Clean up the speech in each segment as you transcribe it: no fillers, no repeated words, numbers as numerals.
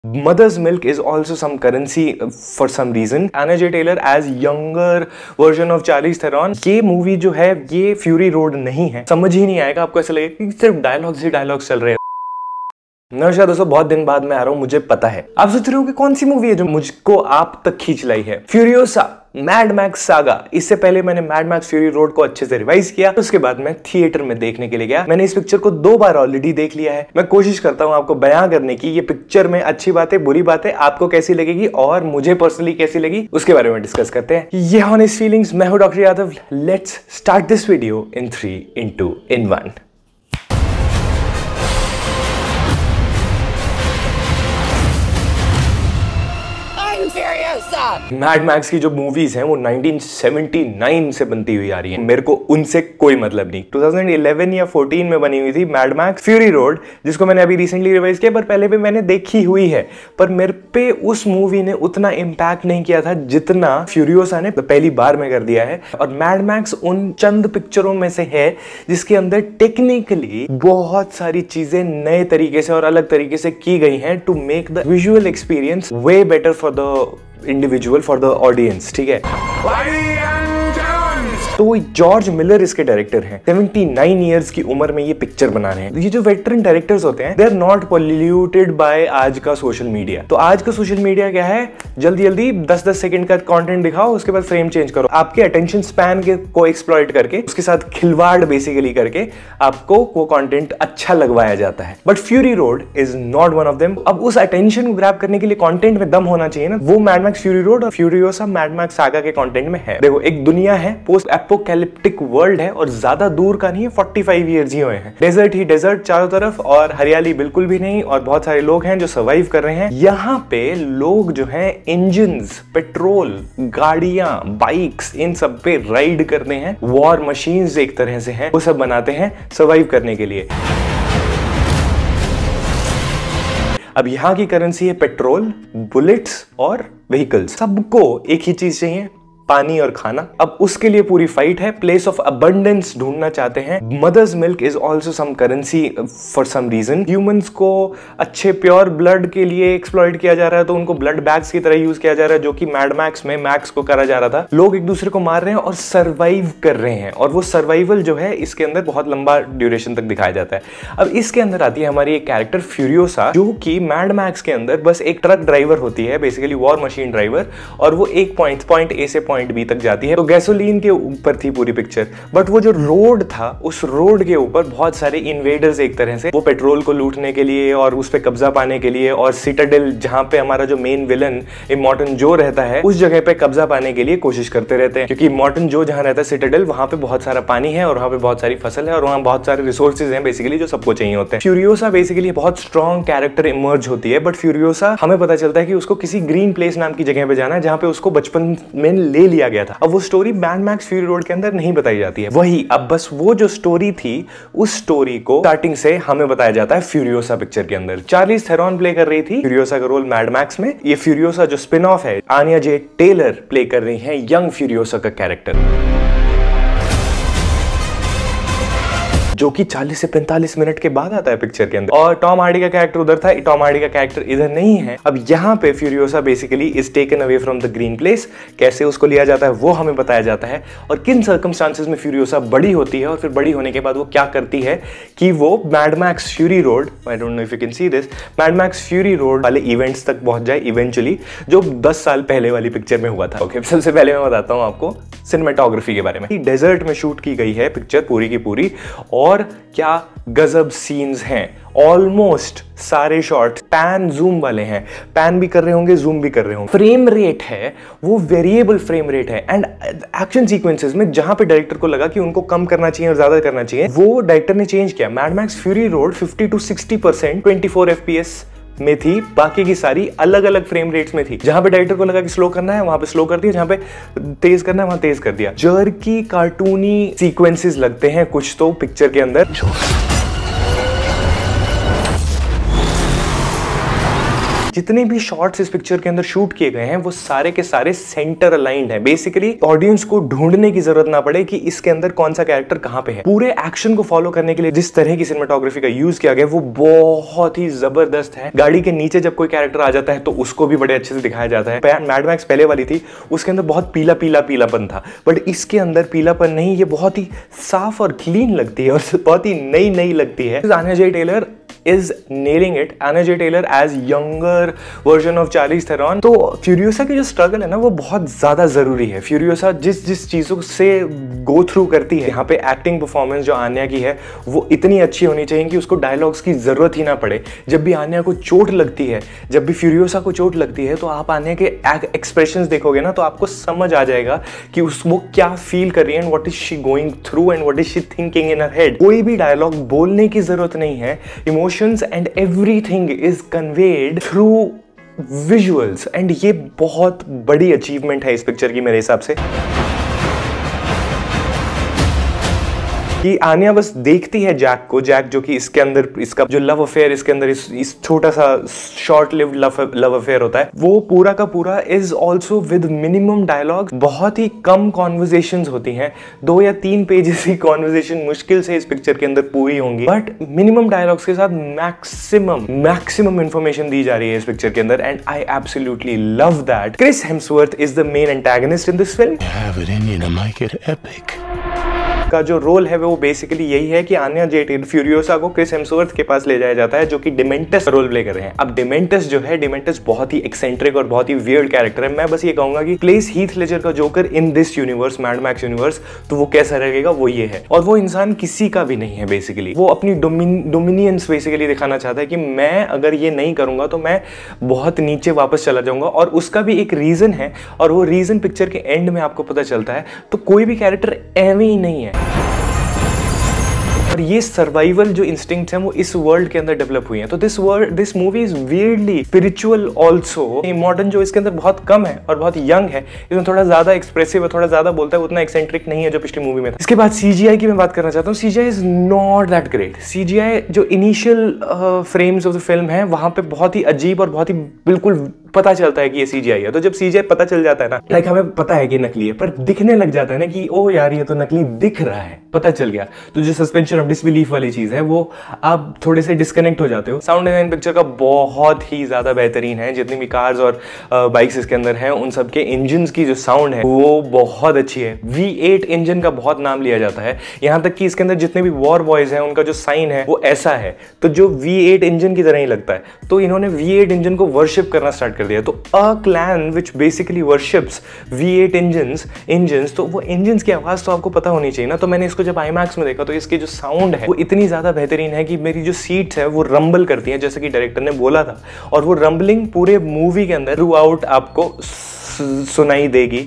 Mother's milk is also some currency for some reason. Anya J. Taylor as younger version of Charlize Theron. ये movie जो है ये fury Road नहीं है, समझ ही नहीं आएगा आपको, ऐसा लगेगा कि सिर्फ डायलॉग्स ही डायलॉग्स चल रहे हैं। नमस्कार दोस्तों, बहुत दिन बाद मैं आ रहा हूँ, मुझे पता है। आप सोच रहे हो कि कौन सी मूवी है जो मुझको आप तक खींच लाई है। Furiosa, Mad Max saga. इससे पहले मैंने मैड मैक्स फ्यूरी रोड को अच्छे से रिवाइज किया, उसके बाद मैं थिएटर में देखने के लिए गया। मैंने इस पिक्चर को 2 बार ऑलरेडी देख लिया है। मैं कोशिश करता हूँ आपको बयां करने की, ये पिक्चर में अच्छी बातें बुरी बातें आपको कैसी लगेगी और मुझे पर्सनली कैसी लगी उसके बारे में डिस्कस करते हैं। ये ऑनेस्ट फीलिंग्स, मैं हूं doctor Yadav. Let's start this video in 3, 2, 1। Mad Max की जो मूवीज हैं वो 1979 से बनती हुई आ रही हैं। मेरे को उनसे कोई मतलब नहीं। 2011 या 14 में बनी हुई थी मैड मैक्स फ्यूरी रोड, जिसको मैंने अभी रिसेंटली रिवाइज किया, पर पहले भी मैंने देखी हुई है। पर मेरे पे उस मूवी ने उतना इम्पैक्ट नहीं किया था जितना फ्यूरियोसा ने पहली बार में कर दिया है। और मैड मैक्स उन चंद पिक्चरों में से है जिसके अंदर टेक्निकली बहुत सारी चीजें नए तरीके से और अलग तरीके से की गई हैं to make the visual experience way better for the individual, for the audience. ठीक है, तो जॉर्ज मिलर इसके डायरेक्टर हैं। 79 इयर्स की उम्र में ये पिक्चर बना रहे हैं। ये जो वेटरन डायरेक्टर्स होते हैं, they are not polluted by आज का सोशल मीडिया। तो आज का सोशल मीडिया क्या है, जल्दी जल्दी 10-10 सेकंड का कंटेंट दिखाओ, उसके बाद फ्रेम चेंज करो, आपके अटेंशन स्पैन को एक्सप्लॉइट करके उसके साथ खिलवाड़ बेसिकली करके आपको वो कंटेंट अच्छा लगवाया जाता है। But Fury Road is not one of them. अब उस अटेंशन को ग्रैब करने के लिए कंटेंट में दम होना चाहिए ना, वो मैड मैक्स फ्यूरी रोड और फ्यूरियोसा मैड मैक्स सागा के कंटेंट में है। देखो, एक दुनिया है, पोस्ट एपोकैलिप्टिक वर्ल्ड है और ज्यादा दूर का नहीं है, 45 इयर्स ही हुए हैं। डेजर्ट ही डेजर्ट चारों तरफ और हरियाली बिल्कुल भी नहीं, और बहुत सारे लोग हैं जो सर्वाइव कर रहे हैं। यहाँ पे लोग जो हैं इंजन्स, पेट्रोल, गाड़ियां, बाइक्स, इन सब पे राइड करते हैं। वॉर मशीन्स एक तरह से हैं, वो सब बनाते हैं सर्वाइव करने के लिए। अब यहाँ की करेंसी है पेट्रोल, बुलेट्स और व्हीकल्स। सबको एक ही चीज चाहिए, पानी और खाना। अब उसके लिए पूरी फाइट है, प्लेस ऑफ अबंडेंस ढूंढना चाहते हैं। Mother's milk is also some currency for some reason. Humans को अच्छे प्योर ब्लड के लिए एक्सप्लॉइट किया जा रहा है, तो उनको ब्लड बैग्स की तरह यूज किया जा रहा है, जो कि मैड मैक्स में मैक्स को करा जा रहा था। लोग एक दूसरे को मार रहे हैं और सर्वाइव कर रहे हैं, और वो सर्वाइवल जो है इसके अंदर बहुत लंबा ड्यूरेशन तक दिखाया जाता है। अब इसके अंदर आती है हमारी एक कैरेक्टर फ्यूरियोसा, जो कि मैड मैक्स के अंदर बस एक ट्रक ड्राइवर होती है, बेसिकली वॉर मशीन ड्राइवर, और वो एक पॉइंट ए से पॉइंट बी तक जाती है। तो गैसोलीन के ऊपर थी पूरी पिक्चर, बट वो जो रोड था, उस रोड के ऊपर बहुत सारे इन्वेडर्स एक तरह से वो पेट्रोल को लूटने के लिए और उस पे कब्जा पाने के लिए, और सिटाडेल जहां पे हमारा जो मेन विलन इमॉर्टन जो रहता है, उस जगह पे कब्जा पाने के लिए कोशिश करते रहते हैं। क्योंकि इमॉर्टन जो जहां रहता है सिटाडेल, वहां पे बहुत सारा पानी है और वहां पे बहुत सारी फसल है और वहां बहुत सारे रिसोर्सेज हैं बेसिकली जो सबको चाहिए होते हैं। फ्यूरियोसा बेसिकली बहुत स्ट्रॉन्ग कैरेक्टर इमर्ज होती है, बट फ्यूरियोसा हमें पता चलता है कि उसको किसी ग्रीन प्लेस नाम की जगह पे जाना है, जहां पे उसको बचपन में ले लिया गया था। अब वो story Mad Max Fury Road के अंदर नहीं बताई जाती है। वही अब बस वो जो स्टोरी थी, उस स्टोरी को स्टार्टिंग से हमें बताया जाता है फ्यूरियोसा पिक्चर के अंदर। चार्लिज थेरॉन प्ले कर रही थी फ्यूरियोसा का रोल मैड मैक्स में। ये फ्यूरियोसा जो स्पिन ऑफ है, आनिया जे टेलर प्ले कर रही है यंग फ्यूरियोसा का कैरेक्टर, जो कि 40 से 45 मिनट के बाद आता है पिक्चर के अंदर। और टॉम हार्डी का कैरेक्टर उधर था, टॉम हार्डी का कैरेक्टर इधर नहीं है। अब यहाँ पे Furiosa basically is taken away from the green place. कैसे उसको लिया जाता है वो हमें बताया जाता है, और किन सर्कमस्टांसेस में फ्यूरियोसा बड़ी होती है, और फिर बड़ी होने के बाद वो क्या करती है कि वो Mad Max Fury Road, I don't know if you can see this, Mad Max Fury Road वाले इवेंट्स तक पहुंच जाए इवेंचुअली, जो 10 साल पहले वाली पिक्चर में हुआ था। ओके, सबसे पहले मैं बताता हूँ आपको सिनेमेटोग्राफी के बारे में। डेजर्ट में शूट की गई है पिक्चर पूरी की पूरी, और क्या गजब सीन्स हैं। ऑलमोस्ट सारे शॉट्स पैन जूम वाले हैं, पैन भी कर रहे होंगे, जूम भी कर रहे होंगे। फ्रेम रेट है वो वेरिएबल फ्रेम रेट है, एंड एक्शन सीक्वेंसेस में जहां पे डायरेक्टर को लगा कि उनको कम करना चाहिए और ज्यादा करना चाहिए, वो डायरेक्टर ने चेंज किया। Mad Max Fury Road 50 to 60% 24 FPS में थी, बाकी की सारी अलग अलग फ्रेम रेट्स में थी। जहां पे डायरेक्टर को लगा कि स्लो करना है वहां पे स्लो कर दिया, जहां पे तेज करना है वहां तेज कर दिया। जर्की कार्टूनी सीक्वेंसेस लगते हैं कुछ तो पिक्चर के अंदर। जितने भी शॉट्स इस पिक्चर के अंदर शूट किए गए हैं वो सारे के सारे सेंटर अलाइंड हैं। बेसिकली ऑडियंस को ढूंढने की जरूरत ना पड़े कि इसके अंदर कौन सा कैरेक्टर कहां पे है। पूरे एक्शन को फॉलो करने के लिए जिस तरह की सिनेमेटोग्राफी का यूज किया गया वो बहुत ही जबरदस्त है। गाड़ी के नीचे जब कोई कैरेक्टर आ जाता है तो उसको भी बड़े अच्छे से दिखाया जाता है। मैड मैक्स पहले वाली थी, उसके अंदर बहुत पीला पीला पीलापन था, बट इसके अंदर पीलापन नहीं, ये बहुत ही साफ और क्लीन लगती है और बहुत ही नई नई लगती है। Anya J Taylor is nailing it. Anya J Taylor as younger version of Charlize Theron। तो फ्यूरियोसा की जो स्ट्रगल है ना वो बहुत ज्यादा जरूरी है। फ्यूरियोसा जिस चीजों से गो थ्रू करती है, यहाँ पे एक्टिंग परफॉर्मेंस जो आन्या की है वो इतनी अच्छी होनी चाहिए कि उसको डायलॉग्स की जरूरत ही ना पड़े। जब भी आन्या को चोट लगती है, जब भी फ्यूरियोसा को चोट लगती है, तो आप आन्या के एक्सप्रेशंस देखोगे ना तो आपको समझ आ जाएगा कि वो क्या फील कर रही है and what is she going through and what is she thinking in her head. कोई भी डायलॉग बोलने की जरूरत नहीं है, emotions and everything is conveyed through visuals, and ये बहुत बड़ी अचीवमेंट है इस पिक्चर की मेरे हिसाब से। कि आन्या बस देखती है जैक को, जैक जो कि इसके अंदर इसका जो लव अफेयर इसके अंदर इस छोटा सा शॉर्ट लिव्ड लव अफेयर होता है, वो पूरा का पूरा is also with minimum dialogue. बहुत ही कम कॉन्वर्जेशंस होती हैं, 2 या 3 पेजेस की कॉन्वर्जेशन मुश्किल से इस पिक्चर के अंदर पूरी होंगी, बट मिनिमम डायलॉग्स के साथ मैक्सिमम इंफॉर्मेशन दी जा रही है इस पिक्चर के अंदर, and I absolutely love that. Chris Hemsworth is the main antagonist in this film. का जो रोल है वो बेसिकली यही है कि आन्या जे टेलर फ्यूरियोसा को क्रिस हेम्सवर्थ के पास ले जाया जाता है जो कि डिमेंटस रोल प्ले कर रहे हैं। अब डिमेंटस जो है, डिमेंटस बहुत ही एक्सेंट्रिक और बहुत ही वियर्ड कैरेक्टर है। मैं बस ये कहूंगा कि प्लेस हीथ लेजर का Joker in this universe, Mad Max universe, तो वो कैसा रहेगा वो ये है। और वो इंसान किसी का भी नहीं है बेसिकली, वो अपनी डोमिनियंस बेसिकली दिखाना चाहता है कि मैं अगर ये नहीं करूंगा तो मैं बहुत नीचे वापस चला जाऊंगा, और उसका भी एक रीजन है, और वो रीजन पिक्चर के एंड में आपको पता चलता है। तो कोई भी कैरेक्टर एवं ही नहीं है, और ये सर्वाइवल जो इंस्टिंक्ट्स हैं वो इस वर्ल्ड के अंदर डेवलप हुई हैं। तो this movie is weirdly spiritual also. Modern जो इसके अंदर बहुत कम है और बहुत यंग है, इसमें थोड़ा ज्यादा एक्सप्रेसिव है, थोड़ा ज्यादा बोलता है, उतना एक्सेंट्रिक नहीं है जो पिछली मूवी में था। इसके बाद सीजीआई की मैं बात करना चाहता हूँ। CGI is not that great. CGI जो initial frames of the film है वहां पे बहुत ही अजीब और बहुत ही बिल्कुल पता चलता है कि ये सीजीआई है। तो जब सीजीआई पता चल जाता है ना, लाइक हमें पता है कि नकली है, पर दिखने लग जाता है ना कि ओ यार ये तो नकली दिख रहा है, पता चल गया। तो जो सस्पेंशन ऑफ डिसबिलीफ वाली चीज है वो आप थोड़े से डिस्कनेक्ट हो जाते हो। साउंड डिजाइन पिक्चर का बहुत ही ज्यादा बेहतरीन है। जितनी भी कार्स और बाइक्स इसके अंदर हैं उन सबके इंजन की जो साउंड है वो बहुत अच्छी है। V8 इंजन का बहुत नाम लिया जाता है, यहाँ तक कि इसके अंदर जितने भी वॉर बॉयज हैं उनका जो साइन है वो ऐसा है, तो जो V8 इंजन की तरह ही लगता है। तो इन्होंने V8 इंजन को वर्शिप करना स्टार्ट कर दिया। तो a clan which basically worships V8 engines, तो वो इंजन्स की आवाज तो आपको पता होनी चाहिए ना। तो मैंने इसको जब IMAX में देखा तो इसकी जो साउंड है वो इतनी ज्यादा बेहतरीन है कि मेरी जो सीट्स है वो रंबल करती हैं, जैसे कि डायरेक्टर ने बोला था, और वो रंबलिंग पूरे मूवी के अंदर थ्रू आउट आपको सुनाई देगी।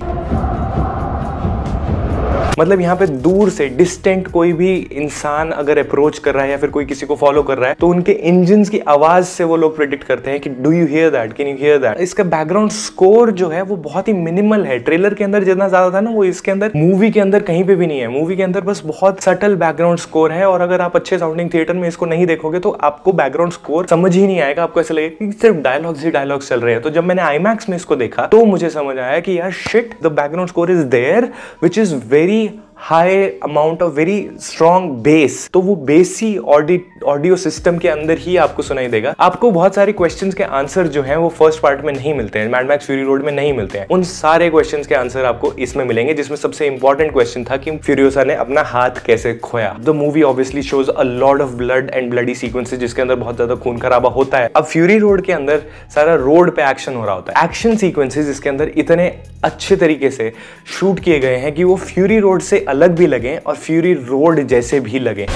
मतलब यहाँ पे दूर से डिस्टेंट कोई भी इंसान अगर अप्रोच कर रहा है या फिर कोई किसी को फॉलो कर रहा है तो उनके इंजन्स की आवाज से वो लोग प्रेडिक्ट करते हैं कि do you hear that, can you hear that. इसका बैकग्राउंड स्कोर जो है वो बहुत ही मिनिमल है। ट्रेलर के अंदर जितना ज्यादा था ना वो इसके अंदर मूवी के अंदर कहीं पे भी नहीं है। मूवी के अंदर बस बहुत सटल बैकग्राउंड स्कोर है, और अगर आप अच्छे साउंडिंग थिएटर में इसको नहीं देखोगे तो आपको बैकग्राउंड स्कोर समझ ही नहीं आएगा। आपको ऐसा लगेगा कि सिर्फ डायलॉग्स ही डायलॉग्स चल रहे हैं। तो जब मैंने IMAX में इसको देखा तो मुझे समझ आया कि यार shit, the background score is there which is very high amount of very strong bass. तो वो बेसी ऑडियो सिस्टम के अंदर ही आपको सुनाई देगा। आपको बहुत सारे क्वेश्चंस के आंसर जो हैं वो फर्स्ट पार्ट में नहीं मिलते हैं, मैड मैक्स फ्यूरी रोड में नहीं मिलते हैं। उन सारे क्वेश्चंस के आंसर आपको इसमें मिलेंगे, जिसमें सबसे इंपॉर्टेंट क्वेश्चन था कि फ्यूरियोसा ने अपना हाथ कैसे खोया। The movie obviously shows a lot of blood and bloody sequences जिसके अंदर बहुत ज्यादा खून खराबा होता है। अब फ्यूरी रोड के अंदर सारा रोड पे एक्शन हो रहा होता है। एक्शन सीक्वेंसेस इसके अंदर इतने अच्छे तरीके से शूट किए गए हैं कि वो फ्यूरी रोड से अलग भी लगे और फ्यूरी रोड जैसे भी लगे।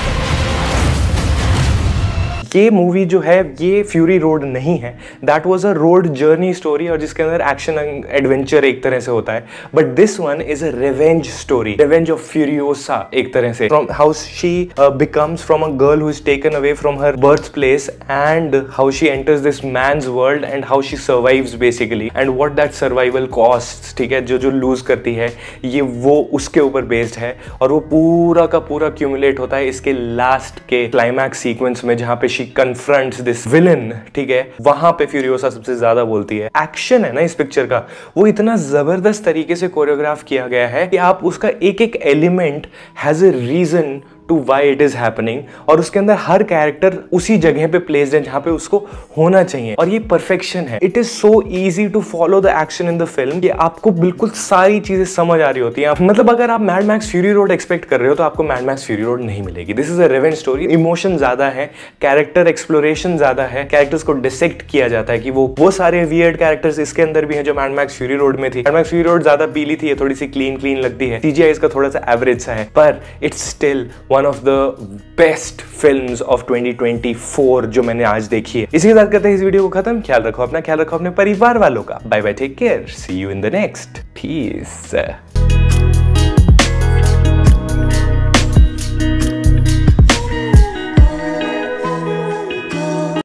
ये मूवी जो है ये फ्यूरी रोड नहीं है, that was a road journey story, और जिसके अंदर एक्शन एडवेंचर एक तरह से होता है। But this one is a revenge story, revenge of Furiosa एक तरह से, from how she becomes from a girl who is taken away from her birth place and how she enters this man's world and how she survives basically and what that survival cost. ठीक है, जो loose करती है ये वो उसके ऊपर based है, और वो पूरा का पूरा क्यूमुलेट होता है इसके लास्ट के क्लाइमैक्स सीक्वेंस में, जहां पे she she confronts this villain, ठीक है, वहां पे फ्यूरियोसा सबसे ज्यादा बोलती है। एक्शन है ना इस पिक्चर का, वो इतना जबरदस्त तरीके से कोरियोग्राफ किया गया है कि आप उसका एक एक element has a reason to why it is happening, और उसके अंदर हर कैरेक्टर उसी जगह पे प्लेस्ड है जहां पे उसको होना चाहिए, और ये परफेक्शन है। It is so easy to follow the action in the film कि आपको बिल्कुल सारी चीजें समझ आ रही होती हैं। मतलब अगर आप Mad Max Fury Road expect कर रहे हो तो आपको मैड मैक्स फ्यूरी रोड नहीं मिलेगी। This is a revenge story, emotion ज्यादा है, कैरेक्टर एक्सप्लोरेशन ज्यादा है, कैरेक्टर्स को डिसेक्ट किया जाता है कि वो सारे वियर्ड कैरेक्टर्स इसके अंदर भी हैं जो मैड मैक्स फ्यूरी रोड में थी। मैड मैक्स फ्यूरी रोड ज्यादा पीली थी, थोड़ी सी क्लीन लगती है, सीजीआई इसका थोड़ा सा एवरेज सा है, पर it's still one of the best films of 2024 जो मैंने आज देखी है। इसी के साथ करते हैं इस वीडियो को खत्म। ख्याल रखो अपना, ख्याल रखो अपने परिवार वालों का। Bye bye, take care, see you in the next, piece.